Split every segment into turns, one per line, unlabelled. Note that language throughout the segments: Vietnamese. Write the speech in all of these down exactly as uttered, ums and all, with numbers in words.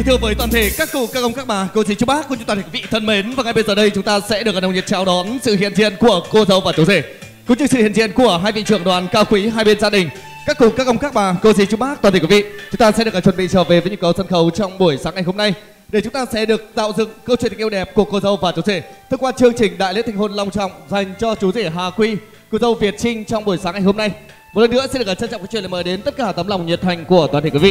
thưa với toàn thể các cụ, các ông, các bà, cô dì, chú bác, cô chú toàn thể quý vị thân mến, và ngay bây giờ đây chúng ta sẽ được nồng nhiệt chào đón sự hiện diện của cô dâu và chú rể, cũng như sự hiện diện của hai vị trưởng đoàn cao quý hai bên gia đình. Các cụ, các ông, các bà, cô dì, chú bác, toàn thể quý vị, chúng ta sẽ được chuẩn bị trở về với nhịp cầu sân khấu trong buổi sáng ngày hôm nay, để chúng ta sẽ được tạo dựng câu chuyện tình yêu đẹp của cô dâu và chú rể thông qua chương trình đại lễ thành hôn long trọng dành cho chú rể Hà Quy, cô dâu Việt Trinh trong buổi sáng ngày hôm nay. Một lần nữa xin được trân trọng truyền lời mời đến tất cả tấm lòng nhiệt thành của toàn thể quý vị.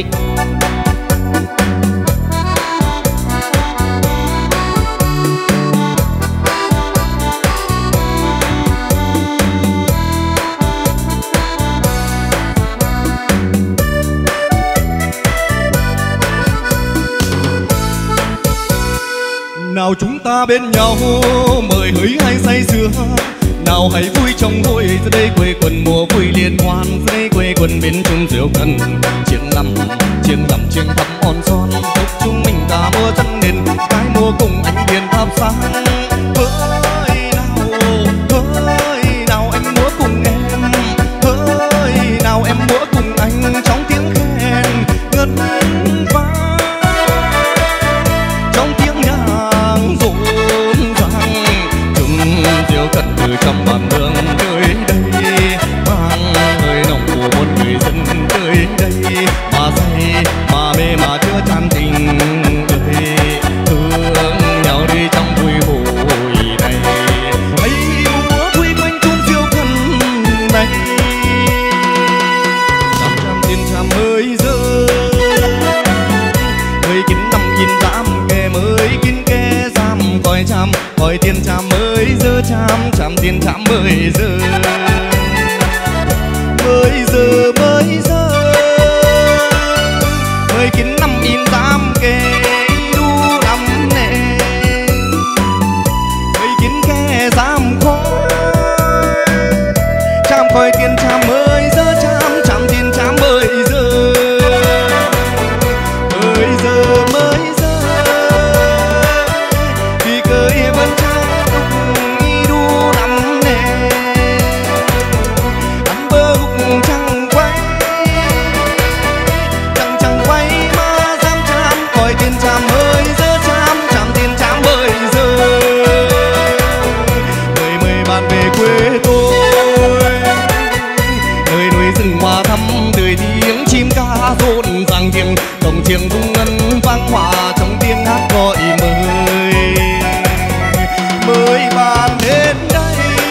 Nào chúng ta bên nhau mời hỡi hay say sưa, nào hãy vui trong hội giờ đây quê quần mùa vui liên hoan, giờ đây quê quần bên chung rượu cần chiêng lắm chiêng lắm chiêng thắm on son, chúc chúng mình ta mưa thân nên cái mùa cùng anh điền thắp sáng. Hỡi nào hỡi nào anh múa cùng em, hỡi nào em múa cùng anh trong tiếng khen ngân vang, trong tiếng nhạc rộn ràng, chung rượu cần từ trong bàn đường tới đây, mang hơi nồng của một người dân tới đây, mà say mà mê mà chưa chan tình ơi, thương nhau đi trong vui hội này, hãy múa vui quanh chung rượu cần này, trăm trăm tiền trăm mới rơi, người kín năm kín tám kẻ mới kín kẻ giam coi trăm coi tiền trăm mới giờ trăm trăm tiền trăm mới giờ mới giờ mới giờ người kín năm in tám kẻ đu năm nè, người kín kẻ giam coi trăm coi tiền trăm mới giờ trăm trăm tiền trăm mới giờ mới giờ mới giờ vì cười vẫn trăng tung y đu năm nè, ăn bơ hụt trăng quay trăng trăng quay mà dám chạm coi tiền trăm mới giờ trăm trăm tiền trăm mới giờ mời mời bạn về quê tôi, nơi núi rừng hoa thắm tươi tiếng chim ca rộn ràng tiếng cổng chiêng rung ngân vang hòa trong tiếng hát gọi mời mời bạn đến đây,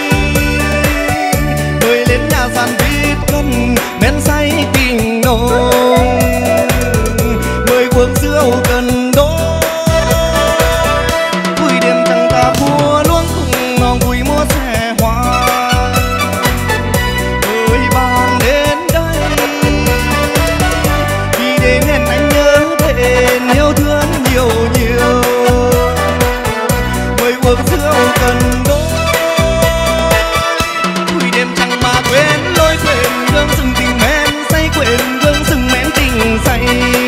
mời lên nhà sàn vít cân men say tình nồng, mời uống rượu cần đôi vui đêm trăng ta vua luống cùng nòng vui múa xe hoa, mời bạn đến đây vì đến hẹn anh nhớ đến yêu thương nhiều nhiều, mời uống rượu cần đôi vui đêm trăng mà quên lối quên gương rừng tình men say quên gương rừng men tình say.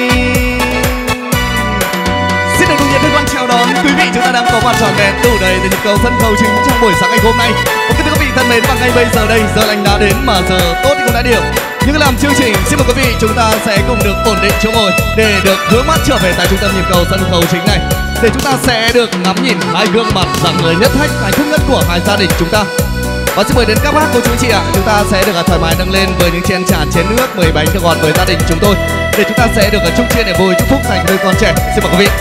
Xin được nồng nhiệt hân hoan chào đón quý vị, chúng ta đang có mặt trọn vẹn đủ đầy từ nhịp cầu sân khấu chính trong buổi sáng ngày hôm nay. Và kính thưa quý vị thân mến, và ngay bây giờ đây giờ lành đã đến mà giờ tốt thì cũng đã điểm. Nhưng làm chương trình, xin mời quý vị chúng ta sẽ cùng được ổn định chỗ ngồi để được hướng mắt trở về tại trung tâm nhịp cầu sân khấu chính này, để chúng ta sẽ được ngắm nhìn hai gương mặt dạng người nhất thách hạnh phúc nhất của hai gia đình chúng ta. Và xin mời đến các bác cô chú chị ạ, chúng ta sẽ được thoải mái nâng lên với những chén trà chén nước mời bánh cho ngọt với gia đình chúng tôi, để chúng ta sẽ được chúc chia để vui chúc phúc dành đôi con trẻ. Xin mời quý vị.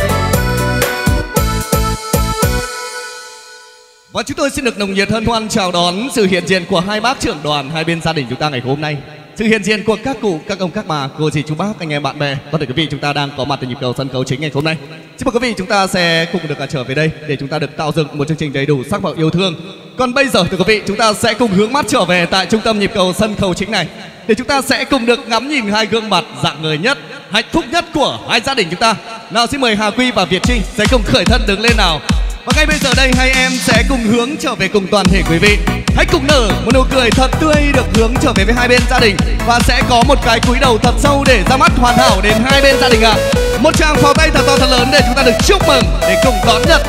Và chúng tôi xin được nồng nhiệt hân hoan chào đón sự hiện diện của hai bác trưởng đoàn hai bên gia đình chúng ta ngày hôm nay, sự hiện diện của các cụ, các ông, các bà, cô dì, chú bác, anh em, bạn bè, toàn thể quý vị chúng ta đang có mặt tại nhịp cầu sân khấu chính ngày hôm nay. Xin mời quý vị chúng ta sẽ cùng được trở về đây để chúng ta được tạo dựng một chương trình đầy đủ sắc màu yêu thương. Còn bây giờ thưa quý vị, chúng ta sẽ cùng hướng mắt trở về tại trung tâm nhịp cầu sân khấu chính này, để chúng ta sẽ cùng được ngắm nhìn hai gương mặt dạng người nhất, hạnh phúc nhất của hai gia đình chúng ta. Nào xin mời Hà Quy và Việt Trinh sẽ cùng khởi thân đứng lên nào. Và ngay bây giờ đây hai em sẽ cùng hướng trở về cùng toàn thể quý vị. Hãy cùng nở một nụ cười thật tươi được hướng trở về với hai bên gia đình, và sẽ có một cái cúi đầu thật sâu để ra mắt hoàn hảo đến hai bên gia đình ạ. À. Một tràng pháo tay thật to thật lớn để chúng ta được chúc mừng, để cùng đón nhận.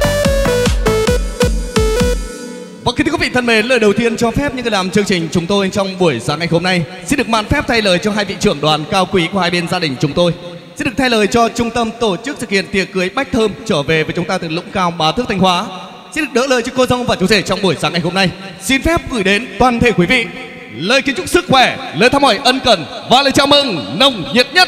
Và kính thưa quý vị thân mến, lời đầu tiên cho phép những người làm chương trình chúng tôi trong buổi sáng ngày hôm nay xin được mạn phép thay lời cho hai vị trưởng đoàn cao quý của hai bên gia đình chúng tôi.
Xin được thay lời cho trung tâm tổ chức sự kiện tiệc cưới Bách Thơm trở về với chúng ta từ Lũng Cao, Bá Thước, Thanh Hóa. Xin được đỡ lời cho cô dâu và chú rể trong buổi sáng ngày hôm nay. Xin phép gửi đến toàn thể quý vị lời kính chúc sức khỏe, lời thăm hỏi ân cần và lời chào mừng nồng nhiệt nhất.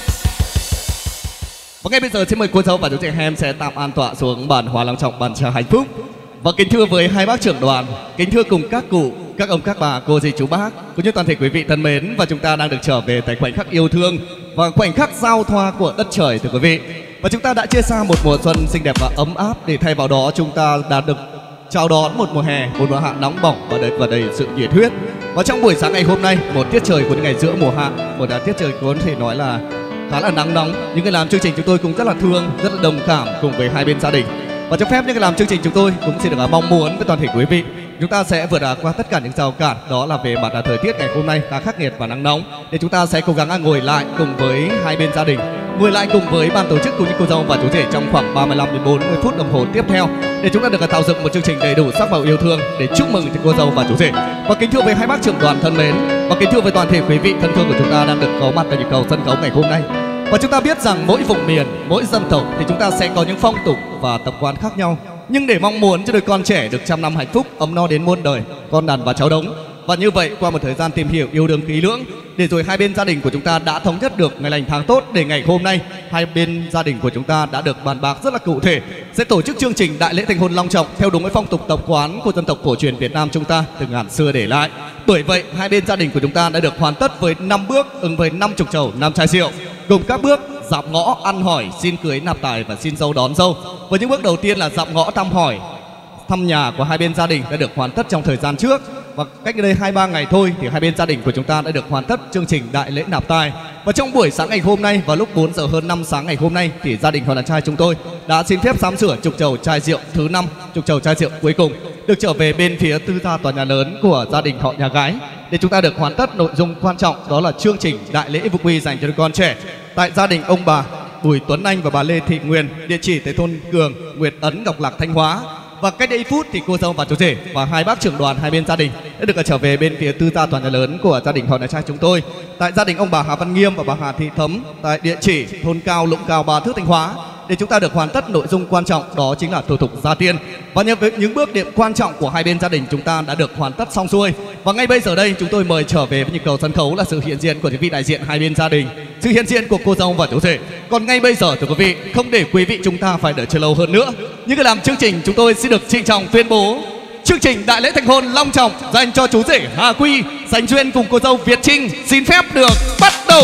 Và ngay bây giờ xin mời cô dâu và chú rể hai em sẽ tạm an tọa xuống bàn hoa long trọng, bàn trà hạnh phúc. Và kính thưa với hai bác trưởng đoàn, kính thưa cùng các cụ, các ông, các bà, cô dì, chú bác, cũng như toàn thể quý vị thân mến, và chúng ta đang được trở về tại khoảnh khắc yêu thương và khoảnh khắc giao thoa của đất trời, thưa quý vị. Và chúng ta đã chia xa một mùa xuân xinh đẹp và ấm áp, để thay vào đó chúng ta đã được chào đón một mùa hè, một mùa hạ nóng bỏng và đầy và đầy sự nhiệt huyết. Và trong buổi sáng ngày hôm nay, một tiết trời của những ngày giữa mùa hạ, một tiết trời có thể nói là khá là nắng nóng, những người làm chương trình chúng tôi cũng rất là thương, rất là đồng cảm cùng với hai bên gia đình. Và cho phép những người làm chương trình chúng tôi cũng xin được mong muốn với toàn thể quý vị, chúng ta sẽ vượt qua tất cả những rào cản, đó là về mặt thời tiết ngày hôm nay khá khắc nghiệt và nắng nóng, để chúng ta sẽ cố gắng ngồi lại cùng với hai bên gia đình, ngồi lại cùng với ban tổ chức cũng như cô dâu và chú rể trong khoảng ba mươi lăm đến bốn mươi phút đồng hồ tiếp theo, để chúng ta được tạo dựng một chương trình đầy đủ sắc màu yêu thương để chúc mừng cho cô dâu và chú rể. Và kính thưa với hai bác trưởng đoàn thân mến, và kính thưa với toàn thể quý vị thân thương của chúng ta đang được có mặt tại nhịp cầu sân khấu ngày hôm nay. Và chúng ta biết rằng mỗi vùng miền, mỗi dân tộc thì chúng ta sẽ có những phong tục và tập quán khác nhau. Nhưng để mong muốn cho đôi con trẻ được trăm năm hạnh phúc, ấm no đến muôn đời, con đàn và cháu đống. Và như vậy qua một thời gian tìm hiểu yêu đương kỹ lưỡng, để rồi hai bên gia đình của chúng ta đã thống nhất được ngày lành tháng tốt, để ngày hôm nay hai bên gia đình của chúng ta đã được bàn bạc rất là cụ thể sẽ tổ chức chương trình đại lễ thành hôn long trọng theo đúng với phong tục tập quán của dân tộc cổ truyền Việt Nam chúng ta từ ngàn xưa để lại. Bởi vậy hai bên gia đình của chúng ta đã được hoàn tất với năm bước ứng với năm chục chầu năm chai rượu, gồm các bước dạm ngõ, ăn hỏi, xin cưới, nạp tài và xin dâu đón dâu. Với những bước đầu tiên là dạm ngõ, thăm hỏi, thăm nhà của hai bên gia đình đã được hoàn tất trong thời gian trước. Và cách đây hai ba ngày thôi thì hai bên gia đình của chúng ta đã được hoàn tất chương trình đại lễ nạp tài. Và trong buổi sáng ngày hôm nay, vào lúc bốn giờ hơn năm sáng ngày hôm nay, thì gia đình họ đàn trai chúng tôi đã xin phép sắm sửa trục chầu chai rượu thứ năm, trục chầu chai rượu cuối cùng được trở về bên phía tư gia tòa nhà lớn của gia đình họ nhà gái, để chúng ta được hoàn tất nội dung quan trọng, đó là chương trình đại lễ vu quy dành cho đứa con trẻ tại gia đình ông bà Bùi Tuấn Anh và bà Lê Thị Nguyên, địa chỉ tại thôn Cường, Nguyệt Ấn, Ngọc Lạc, Thanh Hóa. Và cách đây ít phút thì cô dâu và chú rể và hai bác trưởng đoàn hai bên gia đình đã được trở về bên phía tư gia tòa nhà lớn của gia đình họ nhà trai chúng tôi tại gia đình ông bà Hà Văn Nghiêm và bà Hà Thị Thấm tại địa chỉ thôn Cao, Lũng Cao, Bá Thước, Thanh Hóa, để chúng ta được hoàn tất nội dung quan trọng, đó chính là thủ tục gia tiên. Và như với những bước điểm quan trọng của hai bên gia đình chúng ta đã được hoàn tất xong xuôi. Và ngay bây giờ đây chúng tôi mời trở về với nhịp cầu sân khấu là sự hiện diện của những vị đại diện hai bên gia đình, sự hiện diện của cô dâu và chú rể. Còn ngay bây giờ thưa quý vị, không để quý vị chúng ta phải đợi chờ lâu hơn nữa, những người làm chương trình chúng tôi xin được trịnh trọng tuyên bố chương trình đại lễ thành hôn long trọng dành cho chú rể Hà Quy dành duyên cùng cô dâu Việt Trinh xin phép được bắt đầu.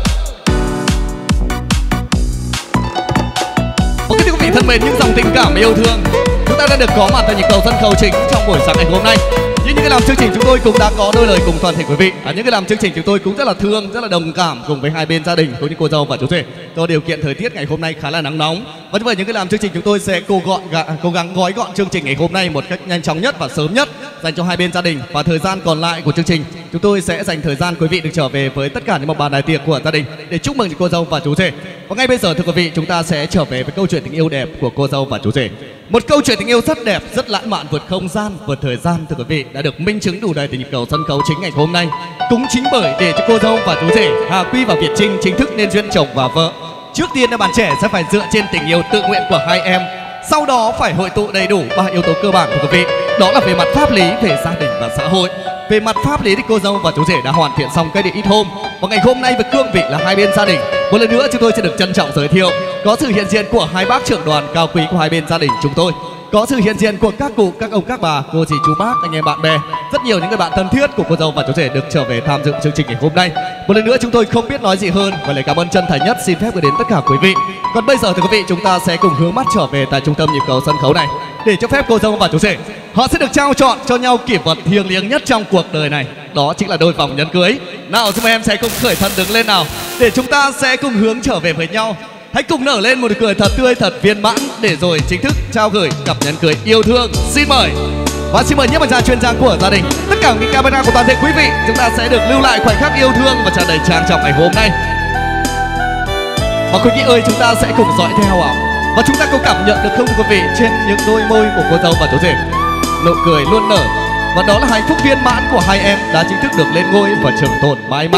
Và kính thưa quý vị thân mến, những dòng tình cảm yêu thương chúng ta đã được có mặt tại nhịp cầu sân khấu chính trong buổi sáng ngày hôm nay. Như những cái làm chương trình chúng tôi cũng đã có đôi lời cùng toàn thể quý vị. À, những cái làm chương trình chúng tôi cũng rất là thương, rất là đồng cảm cùng với hai bên gia đình cũng như cô dâu và chú rể do điều kiện thời tiết ngày hôm nay khá là nắng nóng. Và như vậy những cái làm chương trình chúng tôi sẽ cố gọn cố gắng gói gọn chương trình ngày hôm nay một cách nhanh chóng nhất và sớm nhất dành cho hai bên gia đình. Và thời gian còn lại của chương trình chúng tôi sẽ dành thời gian quý vị được trở về với tất cả những một bàn đại tiệc của gia đình để chúc mừng cô dâu và chú rể. Và ngay bây giờ thưa quý vị, chúng ta sẽ trở về với câu chuyện tình yêu đẹp của cô dâu và chú rể. Một câu chuyện tình yêu rất đẹp, rất lãng mạn, vượt không gian, vượt thời gian thưa quý vị, đã được minh chứng đủ đầy từ nhịp cầu sân khấu chính ngày hôm nay. Cũng chính bởi để cho cô dâu và chú rể Hà Quy và Việt Trinh chính thức nên duyên chồng và vợ, trước tiên là bạn trẻ sẽ phải dựa trên tình yêu tự nguyện của hai em, sau đó phải hội tụ đầy đủ ba yếu tố cơ bản của quý vị, đó là về mặt pháp lý, về gia đình và xã hội. Về mặt pháp lý thì cô dâu và chú rể đã hoàn thiện xong cái địa ít hôm, và ngày hôm nay với cương vị là hai bên gia đình, một lần nữa chúng tôi sẽ được trân trọng giới thiệu có sự hiện diện của hai bác trưởng đoàn cao quý của hai bên gia đình chúng tôi, có sự hiện diện của các cụ, các ông, các bà, cô dì, chú bác, anh em, bạn bè, rất nhiều những người bạn thân thiết của cô dâu và chú rể được trở về tham dự chương trình ngày hôm nay. Một lần nữa chúng tôi không biết nói gì hơn và lời cảm ơn chân thành nhất xin phép gửi đến tất cả quý vị. Còn bây giờ thì quý vị chúng ta sẽ cùng hướng mắt trở về tại trung tâm nhịp cầu sân khấu này để cho phép cô dâu và chú rể họ sẽ được trao chọn cho nhau kỷ vật thiêng liêng nhất trong cuộc đời này, đó chính là đôi vòng nhẫn cưới. Nào xin mời em sẽ cùng khởi thân đứng lên nào, để chúng ta sẽ cùng hướng trở về với nhau. Hãy cùng nở lên một nụ cười thật tươi, thật viên mãn để rồi chính thức trao gửi cặp nhẫn cưới yêu thương. Xin mời. Và xin mời nhiếp ảnh gia chuyên gia của gia đình, tất cả những camera của toàn thể quý vị, chúng ta sẽ được lưu lại khoảnh khắc yêu thương và tràn đầy trang trọng ngày hôm nay. Và quý vị ơi, chúng ta sẽ cùng dõi theo ạ. Và chúng ta có cảm nhận được không quý vị, trên những đôi môi của cô dâu và chú rể nụ cười luôn nở, và đó là hạnh phúc viên mãn của hai em đã chính thức được lên ngôi và trường tồn mãi mãi.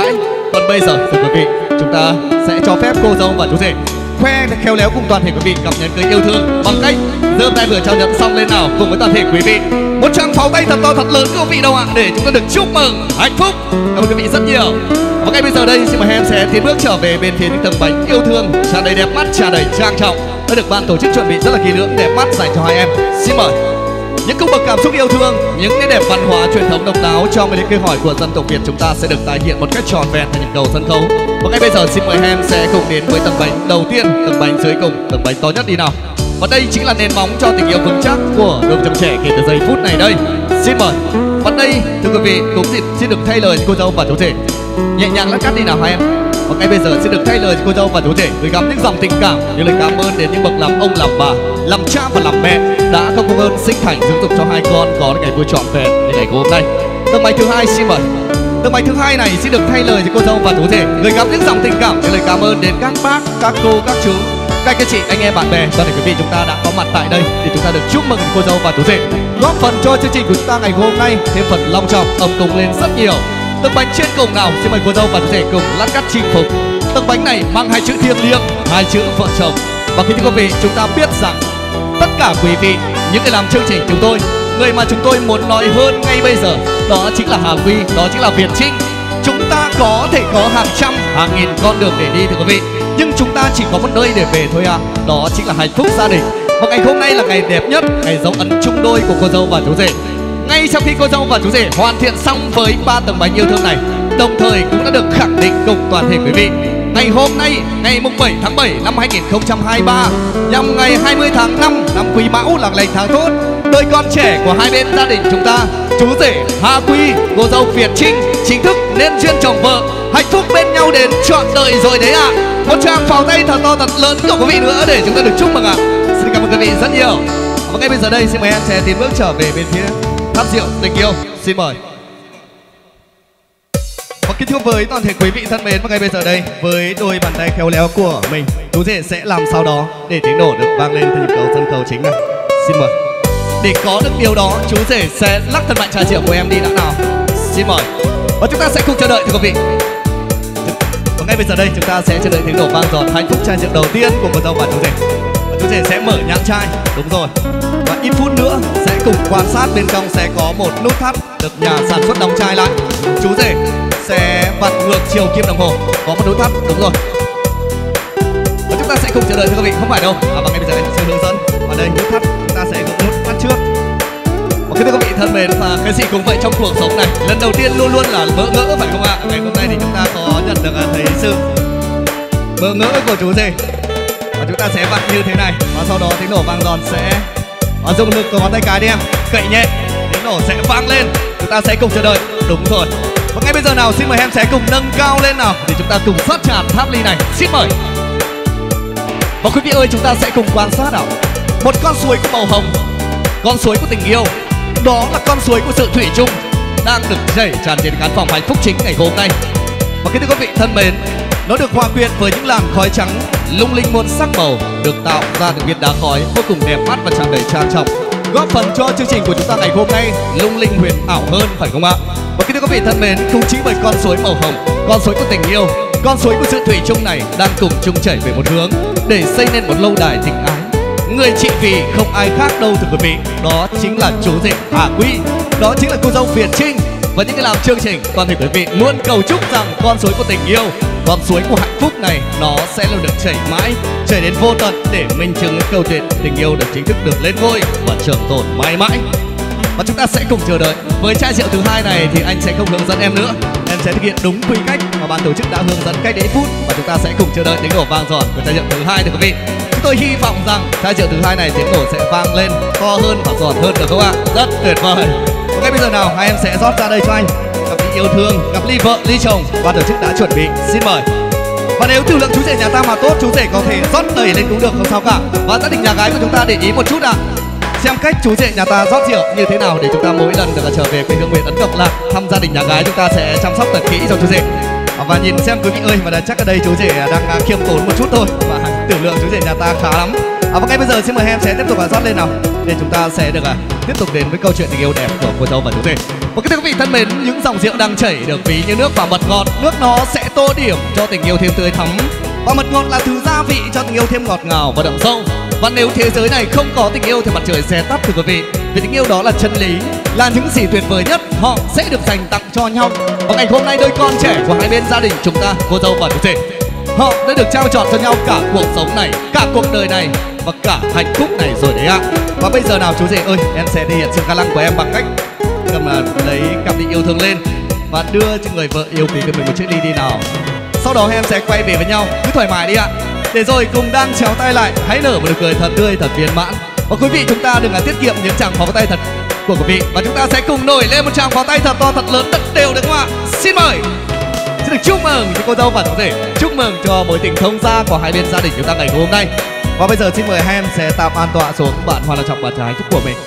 Còn bây giờ thưa quý vị, chúng ta sẽ cho phép cô dâu và chú rể khoe khéo léo cùng toàn thể quý vị cảm nhận cái yêu thương bằng cách giơ tay vừa trao nhận xong lên nào cùng với toàn thể quý vị. Một tràng pháo tay thật to thật lớn quý vị đâu ạ, để chúng ta được chúc mừng hạnh phúc. Cảm ơn quý vị rất nhiều. Và ngay bây giờ đây xin mời em sẽ tiến bước trở về bên phía những tấm bánh yêu thương tràn đầy đẹp mắt, tràn đầy trang trọng đã được ban tổ chức chuẩn bị rất là kỹ lưỡng đẹp mắt dành cho hai em. Xin mời. Những cung bậc cảm xúc yêu thương, những nét đẹp văn hóa truyền thống độc đáo trong những câu hỏi của dân tộc Việt chúng ta sẽ được tái hiện một cách trọn vẹn tại nhịp cầu sân khấu. Và ngay bây giờ xin mời em sẽ cùng đến với tấm bánh đầu tiên, tấm bánh dưới cùng, tấm bánh to nhất đi nào. Và đây chính là nền móng cho tình yêu vững chắc của đôi vợ chồng trẻ kể từ giây phút này đây. Xin mời. Và đây thưa quý vị cũng xin, xin được thay lời cô dâu và chú rể nhẹ nhàng lát cắt đi nào hai em. Và ngay bây giờ xin được thay lời cô dâu và chú rể gửi gắm những dòng tình cảm, những lời cảm ơn đến những bậc làm ông làm bà, làm cha và làm mẹ đã không công ơn sinh thành dưỡng dục cho hai con có ngày vui trọn vẹn như ngày hôm nay. Tấm bánh thứ hai xin mời. Tấm bánh thứ hai này xin được thay lời cho cô dâu và chú rể gửi gắm những dòng tình cảm, những lời cảm ơn đến các bác, các cô, các chú, các anh chị, anh em, bạn bè, toàn thể quý vị chúng ta đã có mặt tại đây để chúng ta được chúc mừng cô dâu và chú rể, góp phần cho chương trình của chúng ta ngày hôm nay thêm phần long trọng, ấm cúng lên rất nhiều. Tấm bánh trên cùng nào xin mời cô dâu và chú rể cùng lát cắt chinh phục. Tấm bánh này mang hai chữ thiêng liêng, hai chữ vợ chồng. Và khi thưa quý vị chúng ta biết rằng tất cả quý vị những người làm chương trình chúng tôi, người mà chúng tôi muốn nói hơn ngay bây giờ đó chính là Hà Quy, đó chính là Việt Trinh. Chúng ta có thể có hàng trăm, hàng nghìn con đường để đi thưa quý vị, nhưng chúng ta chỉ có một nơi để về thôi à, đó chính là hạnh phúc gia đình. Và ngày hôm nay là ngày đẹp nhất, ngày dấu ấn chung đôi của cô dâu và chú rể. Ngay sau khi cô dâu và chú rể hoàn thiện xong với ba tấm bánh yêu thương này, đồng thời cũng đã được khẳng định cùng toàn thể quý vị, ngày hôm nay ngày mùng bảy tháng bảy năm hai nghìn không trăm hai mươi ba, nhằm ngày hai mươi tháng năm năm Quý Mão là lành tháng tốt, đôi con trẻ của hai bên gia đình chúng ta, chú rể Hà Quy, cô dâu Việt Trinh chính thức nên duyên chồng vợ, hạnh phúc bên nhau đến trọn đời rồi đấy ạ. À. Một tràng pháo tay thật to thật lớn của quý vị nữa để chúng ta được chúc mừng ạ. À. Xin cảm ơn quý vị rất nhiều. Và ngay bây giờ đây xin mời em sẽ tiến bước trở về bên phía tháp rượu tình yêu. Xin mời. Và kính thưa với toàn thể quý vị thân mến, và ngay bây giờ đây với đôi bàn tay khéo léo của mình, chú rể sẽ làm sao đó để tiếng nổ được vang lên từ nhịp cầu sân khấu chính này. Xin mời. Để có được điều đó, chú rể sẽ lắc thân mạnh trà rượu của em đi đã nào. Xin mời. Và chúng ta sẽ cùng chờ đợi thưa quý vị. Và ngay bây giờ đây chúng ta sẽ chờ đợi tiếng nổ vang giòn hạnh phúc chai rượu đầu tiên của cô dâu và chú rể. Và chú rể sẽ mở nhãn chai, đúng rồi. Và ít phút nữa sẽ cùng quan sát bên trong sẽ có một nút thắt được nhà sản xuất đóng chai lại. Chú rể sẽ vặn ngược chiều kim đồng hồ, có một nút thắt, đúng rồi. Và chúng ta sẽ cùng chờ đợi thưa quý vị, không phải đâu. À, và ngay bây giờ anh sẽ hướng dẫn. Và đây nút thắt, chúng ta sẽ gỡ nút thắt trước. Và thưa quý vị thân mến, và cái gì cũng vậy trong cuộc sống này, lần đầu tiên luôn luôn là bỡ ngỡ phải không ạ? Ngày hôm nay thì chúng ta có nhận được thấy sự bỡ ngỡ của chú rể. Và chúng ta sẽ vặn như thế này, và sau đó tiếng nổ vang giòn sẽ và dùng lực của ngón tay cái đi em, cậy nhẹ, tiếng nổ sẽ vang lên. Chúng ta sẽ cùng chờ đợi, đúng rồi. Và ngay bây giờ nào xin mời em sẽ cùng nâng cao lên nào để chúng ta cùng sát chạm tháp ly này. Xin mời. Và quý vị ơi, chúng ta sẽ cùng quan sát nào một con suối của màu hồng, con suối của tình yêu, đó là con suối của sự thủy chung đang được chảy tràn trên khán phòng hạnh phúc chính ngày hôm nay. Và kính thưa quý vị thân mến, nó được hòa quyện với những làn khói trắng lung linh muôn sắc màu được tạo ra từ viên đá khói vô cùng đẹp mắt và tràn đầy trang trọng, góp phần cho chương trình của chúng ta ngày hôm nay lung linh huyền ảo hơn phải không ạ? Và kính thưa quý vị thân mến, cũng chính bởi con suối màu hồng, con suối của tình yêu, con suối của sự thủy chung này đang cùng chung chảy về một hướng để xây nên một lâu đài tình ái. Người chị vì không ai khác đâu thưa quý vị, đó chính là chú rể Hà Quy, đó chính là cô dâu Việt Trinh. Và những người làm chương trình, toàn thể quý vị luôn cầu chúc rằng con suối của tình yêu, con suối của hạnh phúc này nó sẽ luôn được chảy mãi, chảy đến vô tận để minh chứng câu chuyện tình yêu được chính thức được lên ngôi và trường tồn mãi mãi. Và chúng ta sẽ cùng chờ đợi. Với chai rượu thứ hai này thì anh sẽ không hướng dẫn em nữa, em sẽ thực hiện đúng quy cách mà ban tổ chức đã hướng dẫn cách đấy phút. Và chúng ta sẽ cùng chờ đợi tiếng nổ vang giòn của chai rượu thứ hai thưa quý vị. Chúng tôi hy vọng rằng chai rượu thứ hai này tiếng nổ sẽ vang lên to hơn và giòn hơn được không ạ? Rất tuyệt vời. Và ngay bây giờ nào hai em sẽ rót ra đây cho anh cặp ly yêu thương, cặp ly vợ, ly chồng ban tổ chức đã chuẩn bị. Xin mời. Và nếu tử lượng chú rể nhà ta mà tốt, chú rể có thể rót đầy lên cũng được, không sao cả. Và gia đình nhà gái của chúng ta để ý một chút ạ, xem cách chú rể nhà ta rót rượu như thế nào để chúng ta mỗi lần được trở về quê hương miền Ấn Cộng Lạc thăm gia đình nhà gái, chúng ta sẽ chăm sóc thật kỹ cho chú rể. Và nhìn xem quý vị ơi, mà đã chắc ở đây chú rể đang khiêm tốn một chút thôi và tưởng lượng chú rể nhà ta khá lắm. À, và ngay bây giờ xin mời em sẽ tiếp tục là rót lên nào để chúng ta sẽ được à, tiếp tục đến với câu chuyện tình yêu đẹp của cô dâu và chú rể. Và kính thưa quý vị thân mến, những dòng rượu đang chảy được ví như nước và mật ngọt, nước nó sẽ tô điểm cho tình yêu thêm tươi thắm, và mật ngọt là thứ gia vị cho tình yêu thêm ngọt ngào và đậm sâu. Và nếu thế giới này không có tình yêu thì mặt trời sẽ tắt thưa quý vị. Vì tình yêu đó là chân lý, là những gì tuyệt vời nhất họ sẽ được dành tặng cho nhau. Và ngày hôm nay đôi con trẻ của hai bên gia đình chúng ta, cô dâu và chú rể, họ đã được trao chọn cho nhau cả cuộc sống này, cả cuộc đời này và cả hạnh phúc này rồi đấy ạ. Và bây giờ nào chú rể ơi, em sẽ thể hiện sự ga lăng của em bằng cách cầm là lấy cặp định yêu thương lên và đưa cho người vợ yêu quý của mình một chiếc ly đi nào. Sau đó em sẽ quay về với nhau, cứ thoải mái đi ạ. Để rồi cùng đang chéo tay lại, hãy nở một nụ cười thật tươi, thật viên mãn. Và quý vị chúng ta đừng là tiết kiệm những tràng pháo tay thật của quý vị, và chúng ta sẽ cùng nổi lên một tràng pháo tay thật to, thật lớn, thật đều được không ạ? Xin mời. Xin được chúc mừng cho cô dâu và chú rể, chúc mừng cho mối tình thông gia của hai bên gia đình chúng ta ngày hôm nay. Và bây giờ xin mời hai em sẽ tạm an tọa xuống bạn Hoàng Long Trọng và trái chúc của mình.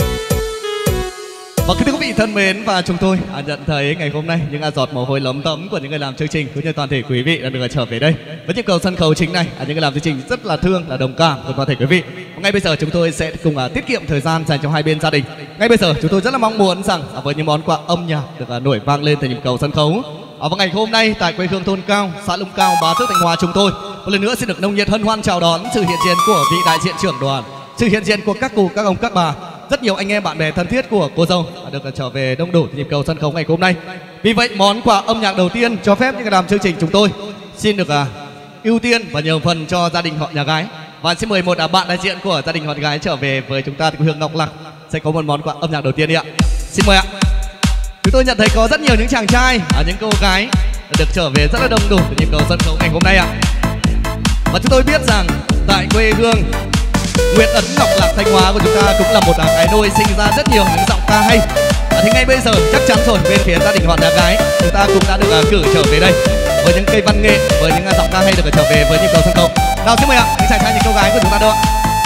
Và kính thưa quý vị thân mến, và chúng tôi à, nhận thấy ngày hôm nay những à, giọt mồ hôi lấm tấm của những người làm chương trình cũng như toàn thể quý vị đã được trở về đây với nhịp cầu sân khấu chính này. À, những người làm chương trình rất là thương, là đồng cảm của toàn thể quý vị. Và ngay bây giờ chúng tôi sẽ cùng à, tiết kiệm thời gian dành cho hai bên gia đình. Ngay bây giờ chúng tôi rất là mong muốn rằng à, với những món quà âm nhạc được à, nổi vang lên từ nhịp cầu sân khấu. À, và ngày hôm nay tại quê hương thôn Cao, xã Lũng Cao, Bá Tước, Thanh Hóa chúng tôi một lần nữa xin được nồng nhiệt hân hoan chào đón sự hiện diện của vị đại diện trưởng đoàn, sự hiện diện của các cụ, các ông, các bà, rất nhiều anh em bạn bè thân thiết của cô dâu được trở về đông đủ nhịp cầu sân khấu ngày hôm nay. Vì vậy món quà âm nhạc đầu tiên cho phép những người làm chương trình chúng tôi xin được uh, ưu tiên và nhường phần cho gia đình họ nhà gái. Và xin mời một uh, bạn đại diện của gia đình họ gái trở về với chúng ta từ hương Ngọc Lặc sẽ có một món quà âm nhạc đầu tiên đi ạ. Xin mời ạ. Chúng tôi nhận thấy có rất nhiều những chàng trai, ở những cô gái được trở về rất là đông đủ nhịp cầu sân khấu ngày hôm nay ạ. Và chúng tôi biết rằng tại quê hương Nguyệt Ấn, Ngọc Lặc, Thanh Hóa của chúng ta cũng là một cái nôi sinh ra rất nhiều những giọng ca hay. À, thì ngay bây giờ chắc chắn rồi bên phía gia đình họ nhà gái chúng ta cũng đã được uh, cử trở về đây với những cây văn nghệ, với những uh, giọng ca hay được uh, trở về với nhịp cầu sân khấu. Nào xin mời ạ, những chàng trai, những cô gái của chúng ta đâu ạ.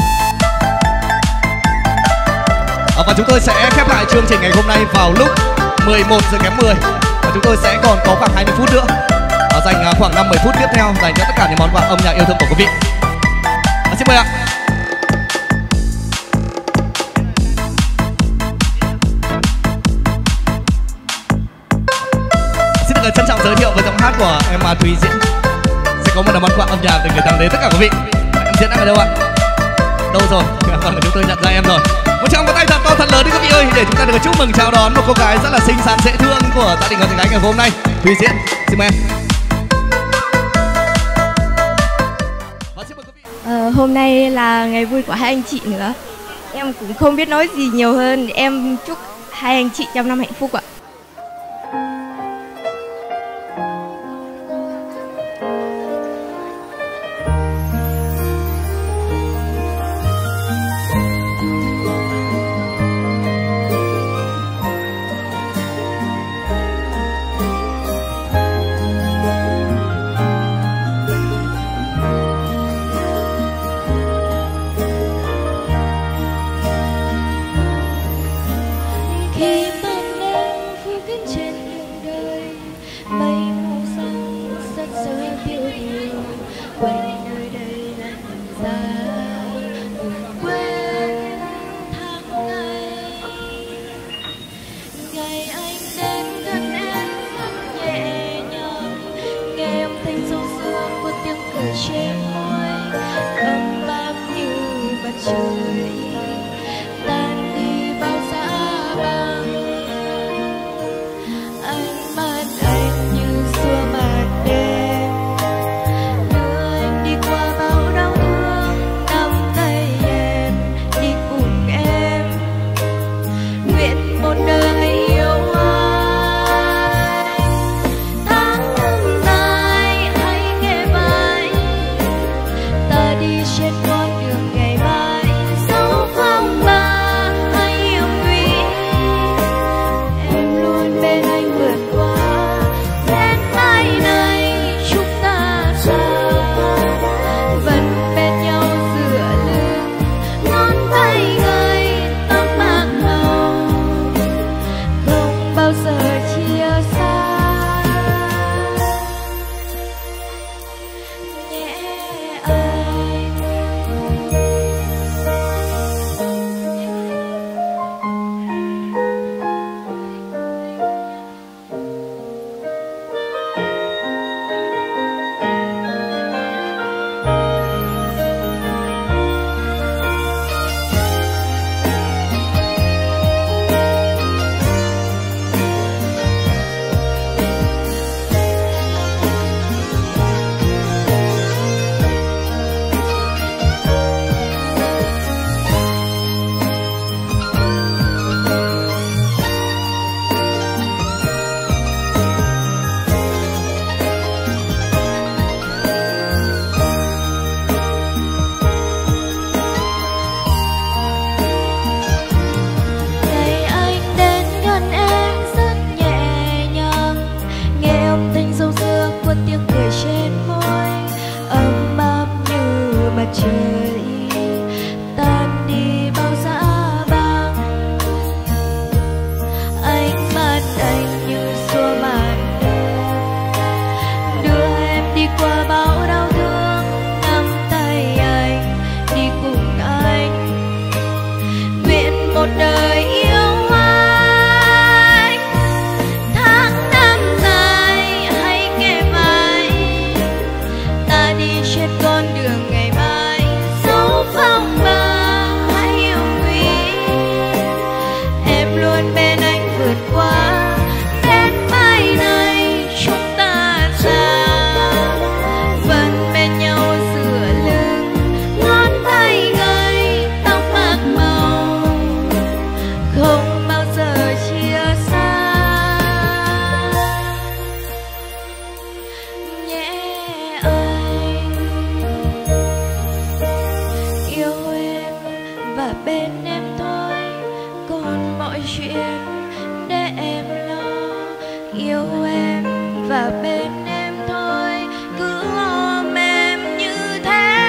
À, và chúng tôi sẽ khép lại chương trình ngày hôm nay vào lúc mười một giờ kém mười và chúng tôi sẽ còn có khoảng hai mươi phút nữa à, dành uh, khoảng năm mươi phút tiếp theo dành cho tất cả những món quà âm nhạc yêu thương của quý vị. À, xin mời ạ. Trân trọng giới thiệu với giọng hát của em mà Thùy Diễn sẽ có một món quà âm nhạc để gửi tặng đến tất cả quý vị. Em Diễn đang ở đâu ạ? Đâu rồi? Vâng, chúng tôi nhận ra em rồi. Một tràng pháo tay thật to thật lớn đi quý vị ơi, để chúng ta được chúc mừng chào đón một cô gái rất là xinh xắn dễ thương của gia đình họ gái ngày hôm nay, Thùy Diễn. Xin mời em.
Ờ, hôm nay là ngày vui của hai anh chị nữa. Em cũng không biết nói gì nhiều hơn. Em chúc hai anh chị trăm năm hạnh phúc ạ.
Trên con đường ngày mai dẫu
và bên em thôi, còn mọi chuyện để em lo. Yêu em và bên em thôi, cứ ôm em như thế.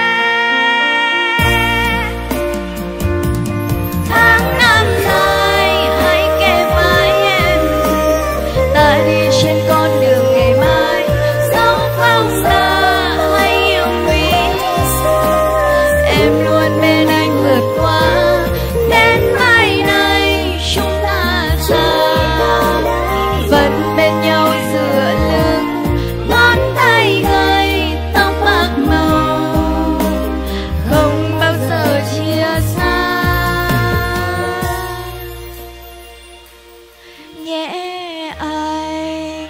Tháng năm dài hãy kề vai em, ta đi trên con đường ngày mai. Dẫu không xa hay yêu quý, em luôn bên anh vượt qua. Đến mai này chúng ta xa, vẫn bên nhau dựa lưng, ngón tay gầy tóc bạc màu, không bao giờ chia xa nhé anh.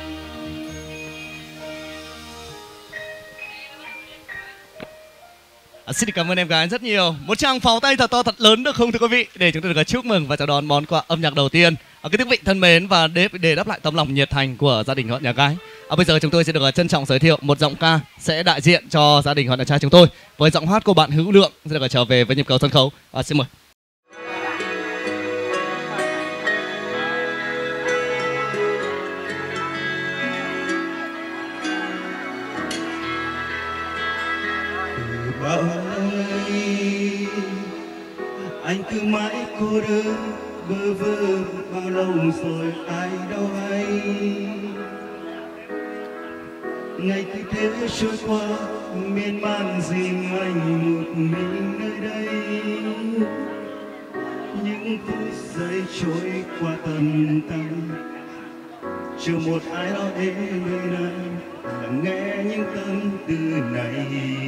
À, xin cảm ơn em gái rất nhiều. Một tràng pháo tay thật to thật lớn được không thưa quý vị, để chúng tôi được chúc mừng và chào đón món quà âm nhạc đầu tiên. À, quý vị thân mến, và để để đáp lại tấm lòng nhiệt thành của gia đình họ nhà gái, à, bây giờ chúng tôi sẽ được trân trọng giới thiệu một giọng ca sẽ đại diện cho gia đình họ nhà trai chúng tôi với giọng hát của bạn Hữu Lượng sẽ được trở về với nhịp cầu sân khấu. À, xin mời.
Bao ơi, anh cứ mãi cô đơn bơ vơ, bao lâu rồi ai đâu hay. Ngày cứ thế trôi qua miên man riêng anh một mình nơi đây. Những phút giây trôi qua tầm tay, chờ một ai đó đến nơi này lắng nghe những tâm tư này.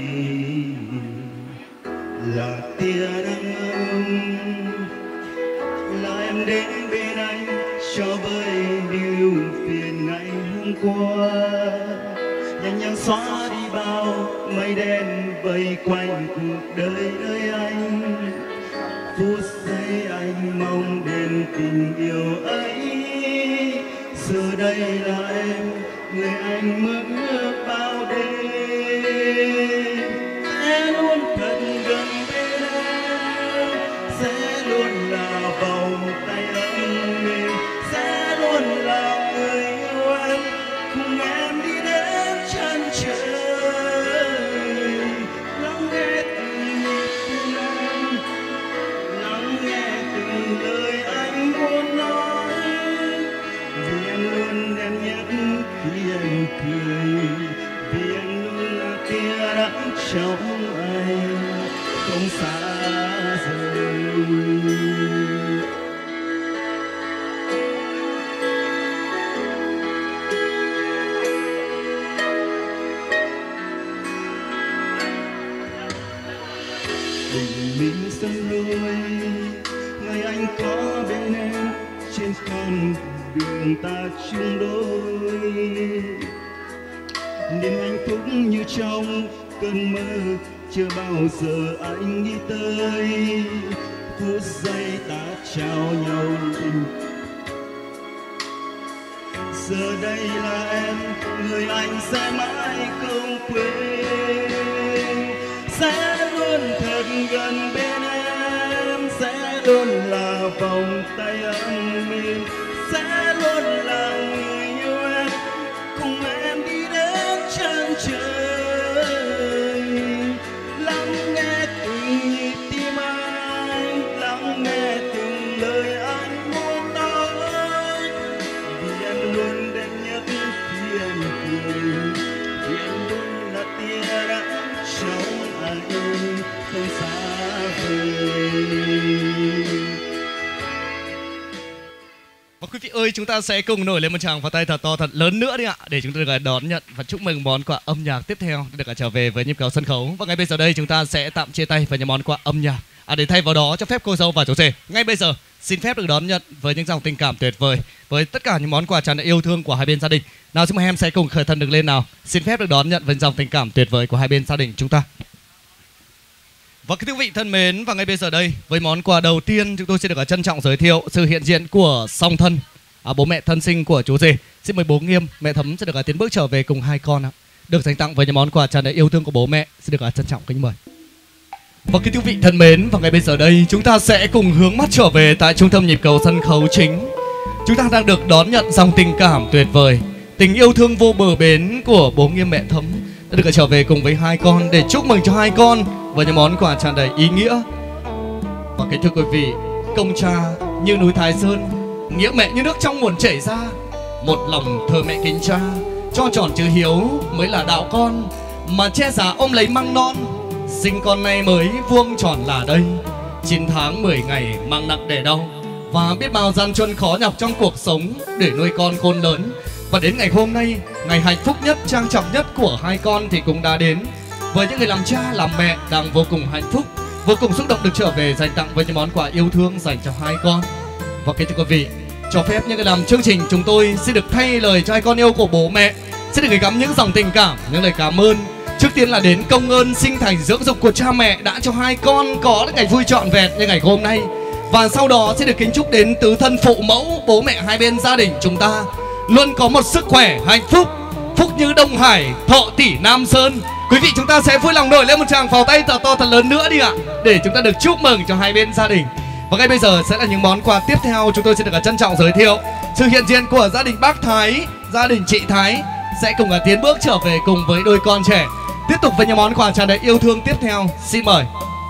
Là tia nắng ấm, là em đến bên anh cho vơi điều phiền ngày hôm qua. Nhanh nhàng xóa đi bao mây đen vây quanh cuộc đời nơi anh. Phút giây anh mong đến tình yêu ấy, giờ đây là em người anh mơ ước bao đêm. Sẽ luôn thật gần bên em, sẽ luôn là vòng tay ấm mềm, sẽ luôn là người yêu em, cùng em đi đến chân trời. Lắng nghe từng nhịp tim anh, lắng nghe từng lời anh muốn nói, vì em luôn đẹp nhất khi anh cười, vì anh luôn là tia nắng trong anh không xa rời. Tình mình sân đôi, ngày anh có bên em trên con đường ta chung đôi. Niềm hạnh phúc như trong cơn mơ chưa bao giờ anh nghĩ tới. Phút giây ta trao nhau, giờ đây là em người anh sẽ mãi không quên. Sẽ luôn thật gần bên em, sẽ luôn là vòng tay ấm mềm, sẽ luôn là người yêu em, cùng em đi đến chân trời. Lắng nghe từng nhịp tim anh, lắng nghe từng lời anh muốn nói, vì em luôn đẹp nhất khi em cười, vì em luôn là tia nắng trong anh không xa vời.
Và quý vị ơi, chúng ta sẽ cùng nổi lên một tràng pháo tay thật to thật lớn nữa đi ạ, để chúng tôi được đón nhận và chúc mừng món quà âm nhạc tiếp theo được trở về với nhịp cầu sân khấu. Và ngay bây giờ đây chúng ta sẽ tạm chia tay với những món quà âm nhạc. À, để thay vào đó cho phép cô dâu và chú rể ngay bây giờ xin phép được đón nhận với những dòng tình cảm tuyệt vời, với tất cả những món quà tràn đầy yêu thương của hai bên gia đình. Nào xin mời em sẽ cùng khởi thân được lên nào. Xin phép được đón nhận với dòng tình cảm tuyệt vời của hai bên gia đình chúng ta. Và quý vị thân mến, và ngay bây giờ đây với món quà đầu tiên chúng tôi sẽ được trân trọng giới thiệu sự hiện diện của song thân, à, bố mẹ thân sinh của chú rể. Xin mời bố Nghiêm, mẹ Thấm sẽ được tiến bước trở về cùng hai con ạ, được dành tặng với những món quà tràn đầy yêu thương của bố mẹ. Xin được trân trọng kính mời.
Và kính thưa quý vị thân mến, và ngay bây giờ đây chúng ta sẽ cùng hướng mắt trở về tại trung tâm nhịp cầu sân khấu chính. Chúng ta đang được đón nhận dòng tình cảm tuyệt vời, tình yêu thương vô bờ bến của bố Nghiêm Mẹ Thấm đã được trở về cùng với hai con để chúc mừng cho hai con với những món quà tràn đầy ý nghĩa. Và kính thưa quý vị, công cha như núi Thái Sơn, nghĩa mẹ như nước trong nguồn chảy ra, một lòng thờ mẹ kính cha, cho tròn chữ hiếu mới là đạo con, mà che giả ôm lấy măng non, sinh con nay mới vuông tròn là đây. Chín tháng mười ngày mang nặng đẻ đau, và biết bao gian truân khó nhọc trong cuộc sống để nuôi con khôn lớn. Và đến ngày hôm nay, ngày hạnh phúc nhất, trang trọng nhất của hai con thì cũng đã đến. Với những người làm cha, làm mẹ đang vô cùng hạnh phúc, vô cùng xúc động được trở về dành tặng với những món quà yêu thương dành cho hai con. Và kính thưa quý vị, cho phép những người làm chương trình chúng tôi xin được thay lời cho hai con yêu của bố mẹ, xin được gửi gắm những dòng tình cảm, những lời cảm ơn. Trước tiên là đến công ơn sinh thành dưỡng dục của cha mẹ đã cho hai con có ngày vui trọn vẹn như ngày hôm nay. Và sau đó xin được kính chúc đến tứ thân phụ mẫu, bố mẹ hai bên gia đình chúng ta luôn có một sức khỏe, hạnh phúc, phúc như Đông Hải, thọ tỷ Nam Sơn. Quý vị chúng ta sẽ vui lòng nổi lên một tràng pháo tay thật to thật lớn nữa đi ạ, để chúng ta được chúc mừng cho hai bên gia đình. Và ngay bây giờ sẽ là những món quà tiếp theo chúng tôi xin được trân trọng giới thiệu. Sự hiện diện của gia đình bác Thái, gia đình chị Thái sẽ cùng tiến bước trở về cùng với đôi con trẻ. Tiếp tục với những món quà tràn đầy yêu thương tiếp theo, xin mời.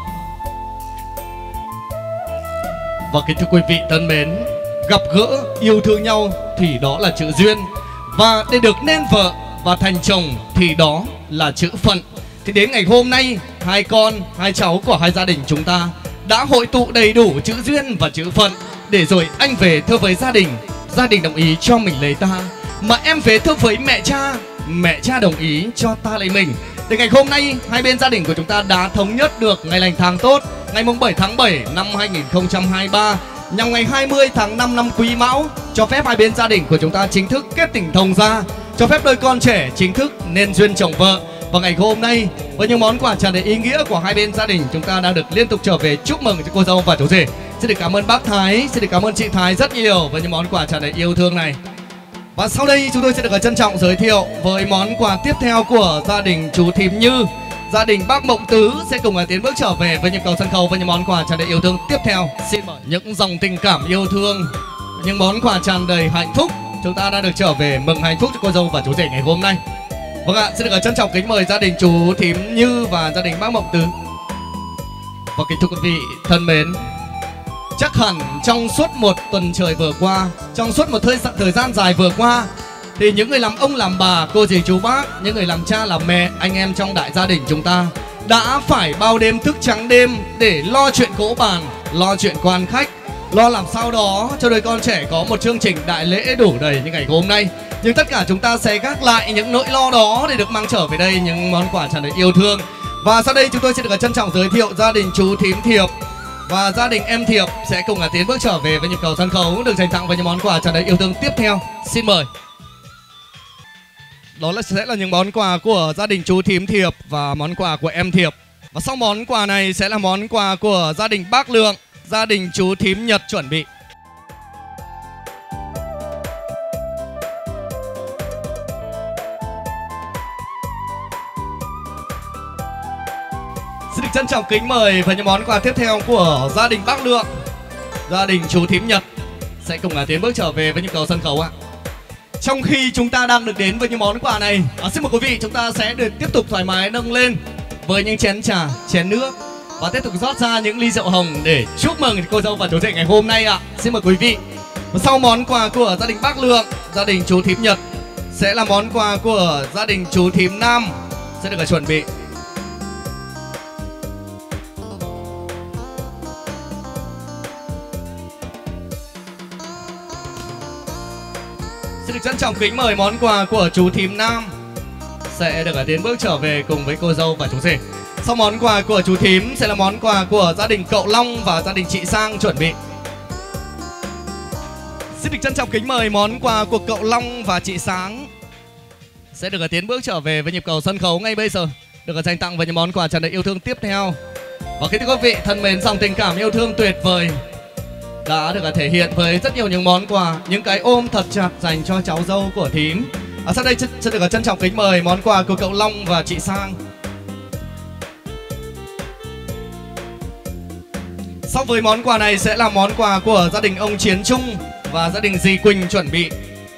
Và kính thưa quý vị thân mến, gặp gỡ yêu thương nhau thì đó là chữ duyên, và để được nên vợ và thành chồng thì đó là chữ phận. Thì đến ngày hôm nay, hai con, hai cháu của hai gia đình chúng ta đã hội tụ đầy đủ chữ duyên và chữ phận, để rồi anh về thưa với gia đình, gia đình đồng ý cho mình lấy ta, mà em về thưa với mẹ cha, mẹ cha đồng ý cho ta lấy mình. Thì ngày hôm nay hai bên gia đình của chúng ta đã thống nhất được ngày lành tháng tốt, ngày mùng bảy tháng bảy năm hai nghìn không trăm hai mươi ba, nhằm ngày hai mươi tháng năm năm Quý Mão, cho phép hai bên gia đình của chúng ta chính thức kết tình thông gia, cho phép đôi con trẻ chính thức nên duyên chồng vợ. Và ngày hôm nay với những món quà tràn đầy ý nghĩa của hai bên gia đình, chúng ta đang được liên tục trở về chúc mừng cho cô dâu và chú rể. Xin được cảm ơn bác Thái, xin được cảm ơn chị Thái rất nhiều với những món quà tràn đầy yêu thương này. Và sau đây chúng tôi sẽ được trân trọng giới thiệu với món quà tiếp theo của gia đình chú Thím Như, gia đình bác Mộng Tứ sẽ cùng tiến bước trở về với nhịp cầu sân khấu với những món quà tràn đầy yêu thương tiếp theo. Xin mời những dòng tình cảm yêu thương, những món quà tràn đầy hạnh phúc, chúng ta đang được trở về mừng hạnh phúc cho cô dâu và chú rể ngày hôm nay. Vâng ạ, xin được trân trọng kính mời gia đình chú Thím Như và gia đình bác Mộng Tứ. Và kính thưa quý vị thân mến, chắc hẳn trong suốt một tuần trời vừa qua, trong suốt một thời, thời gian dài vừa qua, thì những người làm ông làm bà, cô dì chú bác, những người làm cha làm mẹ, anh em trong đại gia đình chúng ta đã phải bao đêm thức trắng đêm để lo chuyện cỗ bàn, lo chuyện quan khách, lo làm sao đó cho đôi con trẻ có một chương trình đại lễ đủ đầy như ngày hôm nay. Nhưng tất cả chúng ta sẽ gác lại những nỗi lo đó để được mang trở về đây những món quà tràn đầy yêu thương. Và sau đây chúng tôi sẽ được trân trọng giới thiệu gia đình chú Thím Thiệp và gia đình em Thiệp sẽ cùng tiến bước trở về với nhịp cầu sân khấu được dành tặng với những món quà tràn đầy yêu thương tiếp theo. Xin mời. Đó là sẽ là những món quà của gia đình chú Thím Thiệp và món quà của em Thiệp. Và sau món quà này sẽ là món quà của gia đình bác Lượng, gia đình chú Thím Nhật chuẩn bị. Xin được trân trọng kính mời và những món quà tiếp theo của gia đình bác Lượng, gia đình chú Thím Nhật sẽ cùng tiến bước trở về với nhịp cầu sân khấu ạ. Trong khi chúng ta đang được đến với những món quà này, à, xin mời quý vị chúng ta sẽ được tiếp tục thoải mái nâng lên với những chén trà, chén nước và tiếp tục rót ra những ly rượu hồng để chúc mừng cô dâu và chú rể ngày hôm nay ạ. Xin mời quý vị. Và sau món quà của gia đình bác Lượng, gia đình chú Thím Nhật sẽ là món quà của gia đình chú Thím Nam sẽ được chuẩn bị. Xin được trân trọng kính mời món quà của chú Thím Nam sẽ được tiến bước trở về cùng với cô dâu và chú rể. Sau món quà của chú Thím sẽ là món quà của gia đình cậu Long và gia đình chị Sang chuẩn bị. Xin được trân trọng kính mời món quà của cậu Long và chị Sáng sẽ được tiến bước trở về với nhịp cầu sân khấu ngay bây giờ, được dành tặng với những món quà tràn đầy yêu thương tiếp theo. Và khi quý vị thân mến, dòng tình cảm yêu thương tuyệt vời đã được thể hiện với rất nhiều những món quà, những cái ôm thật chặt dành cho cháu dâu của Thím. À, sau đây sẽ được trân trọng kính mời món quà của cậu Long và chị Sang. Sau với món quà này sẽ là món quà của gia đình ông Chiến Trung và gia đình dì Quỳnh chuẩn bị.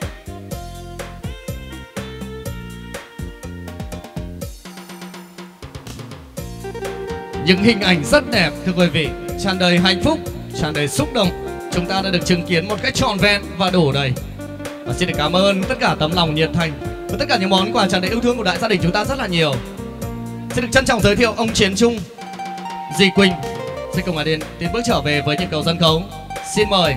Những hình ảnh rất đẹp thưa quý vị, tràn đầy hạnh phúc, tràn đầy xúc động. Chúng ta đã được chứng kiến một cách trọn vẹn và đủ đầy. Và xin được cảm ơn tất cả tấm lòng nhiệt thành và tất cả những món quà tràn đầy yêu thương của đại gia đình chúng ta rất là nhiều. Xin được trân trọng giới thiệu ông Chiến Trung, dì Quỳnh xin cùng đến tiến bước trở về với nhịp cầu sân khấu. Xin mời.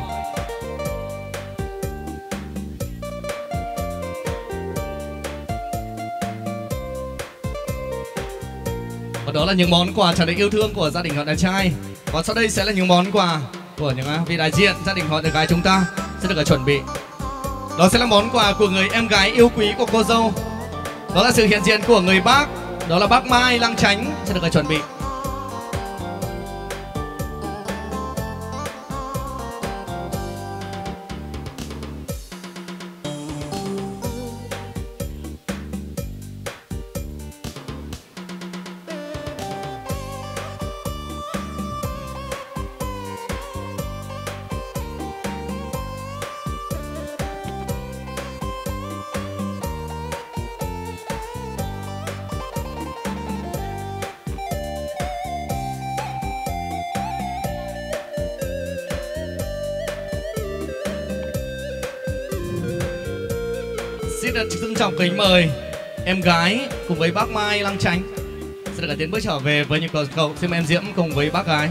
Và đó là những món quà tràn đầy yêu thương của gia đình họ nhà trai. Còn sau đây sẽ là những món quà của những vị đại diện gia đình họ nhà gái chúng ta sẽ được chuẩn bị. Đó sẽ là món quà của người em gái yêu quý của cô dâu. Đó là sự hiện diện của người bác, đó là bác Mai Lăng Chánh sẽ được chuẩn bị. Xin được trân trọng kính mời em gái cùng với bác Mai Lăng Chánh sẽ được tiến bước trở về với những cầu cầu. Xin mời em Diễm cùng với bác gái.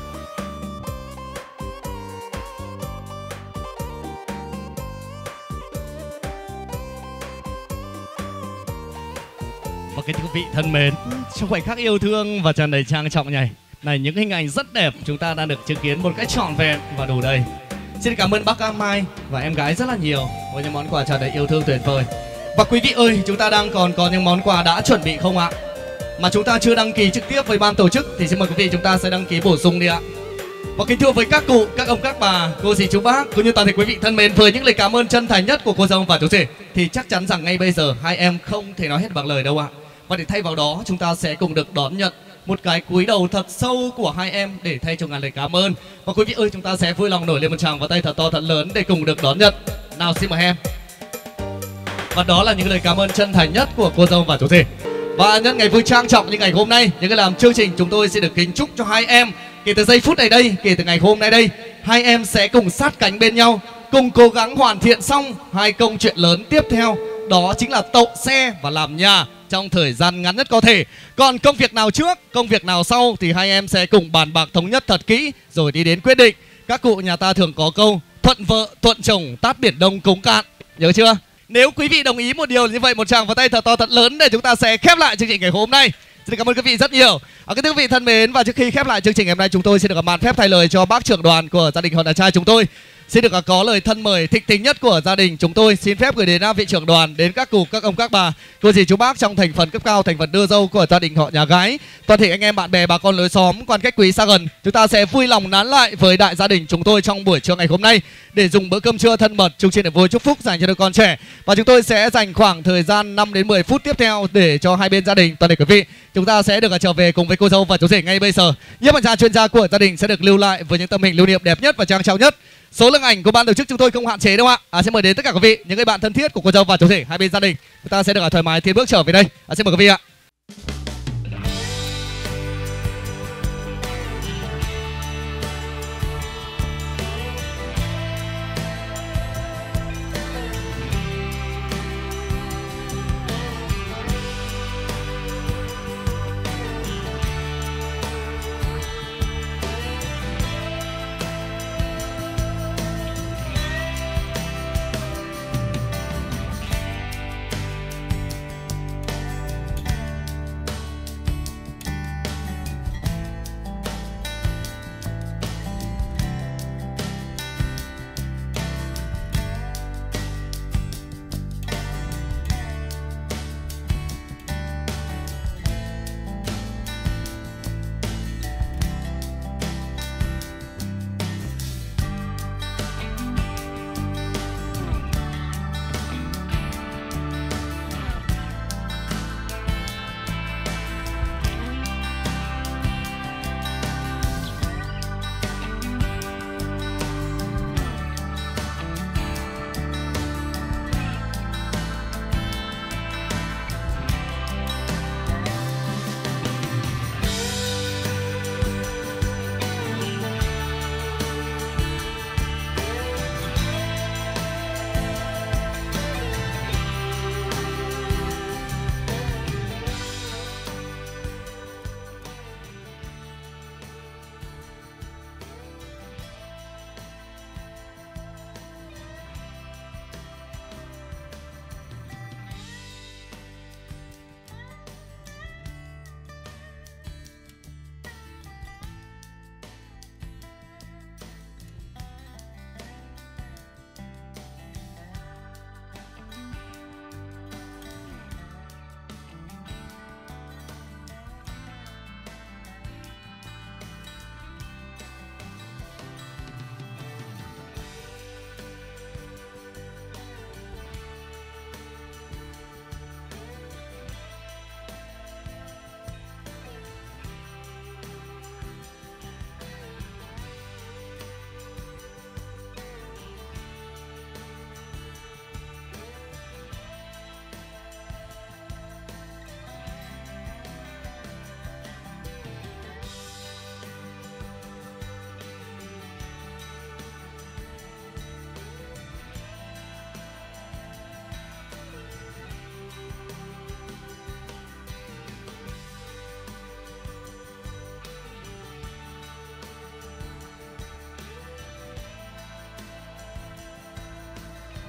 Và cái quý vị thân mến, trong khoảnh khắc yêu thương và tràn đầy trang trọng này, này những hình ảnh rất đẹp chúng ta đang được chứng kiến một cách trọn vẹn và đủ đầy. Xin cảm ơn bác Mai và em gái rất là nhiều với những món quà tràn đầy yêu thương tuyệt vời. Và quý vị ơi, chúng ta đang còn có những món quà đã chuẩn bị không ạ? Mà chúng ta chưa đăng ký trực tiếp với ban tổ chức thì xin mời quý vị chúng ta sẽ đăng ký bổ sung đi ạ. Và kính thưa với các cụ, các ông, các bà, cô dì chú bác cũng như toàn thể quý vị thân mến, với những lời cảm ơn chân thành nhất của cô dâu và chú rể thì chắc chắn rằng ngay bây giờ hai em không thể nói hết bằng lời đâu ạ. Và để thay vào đó chúng ta sẽ cùng được đón nhận một cái cúi đầu thật sâu của hai em để thay cho ngàn lời cảm ơn. Và quý vị ơi, chúng ta sẽ vui lòng nổi lên một tràng vào tay thật to thật lớn để cùng được đón nhận. Nào xin mời em. Và đó là những lời cảm ơn chân thành nhất của cô dâu và chú rể. Và nhân ngày vui trang trọng như ngày hôm nay, những cái làm chương trình chúng tôi xin được kính chúc cho hai em kể từ giây phút này đây, kể từ ngày hôm nay đây, hai em sẽ cùng sát cánh bên nhau, cùng cố gắng hoàn thiện xong hai công chuyện lớn tiếp theo, đó chính là tậu xe và làm nhà trong thời gian ngắn nhất có thể. Còn công việc nào trước, công việc nào sau thì hai em sẽ cùng bàn bạc thống nhất thật kỹ rồi đi đến quyết định. Các cụ nhà ta thường có câu thuận vợ thuận chồng tát biển đông cống cạn, nhớ chưa? Nếu quý vị đồng ý một điều như vậy, một tràng vào tay thật to thật lớn để chúng ta sẽ khép lại chương trình ngày hôm nay. Xin cảm ơn quý vị rất nhiều. À, các quý vị thân mến, và trước khi khép lại chương trình ngày hôm nay, chúng tôi xin được màn phép thay lời cho bác trưởng đoàn của gia đình họ nhà trai chúng tôi. Xin được có lời thân mời thịnh tình nhất của gia đình chúng tôi xin phép gửi đến vị trưởng đoàn, đến các cụ, các ông, các bà, cô dì chú bác trong thành phần cấp cao, thành phần đưa dâu của gia đình họ nhà gái, toàn thể anh em bạn bè bà con lối xóm, quan khách quý xa gần. Chúng ta sẽ vui lòng nán lại với đại gia đình chúng tôi trong buổi trưa ngày hôm nay để dùng bữa cơm trưa thân mật, chung chia niềm vui chúc phúc dành cho đứa con trẻ. Và chúng tôi sẽ dành khoảng thời gian năm đến mười phút tiếp theo để cho hai bên gia đình, toàn thể quý vị chúng ta sẽ được trở về cùng với cô dâu và chú rể ngay bây giờ. Nhiếp ảnh gia chuyên gia của gia đình sẽ được lưu lại với những tấm hình lưu niệm đẹp nhất và trang trọng nhất. Số lượng ảnh của ban tổ chức chúng tôi không hạn chế đâu ạ. À, xin mời đến tất cả quý vị, những người bạn thân thiết của cô dâu và chú rể hai bên gia đình, chúng ta sẽ được thoải mái tiến bước trở về đây. À, xin mời quý vị ạ.